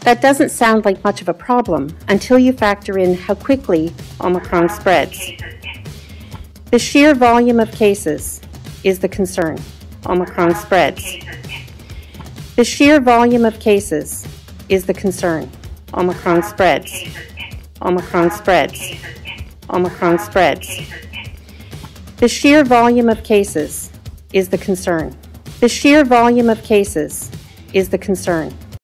That doesn't sound like much of a problem until you factor in how quickly Omicron spreads. The sheer volume of cases is the concern. Omicron spreads. The sheer volume of cases is the concern. Omicron spreads. Omicron spreads. Omicron spreads. The sheer volume of cases is the concern. The sheer volume of cases is the concern.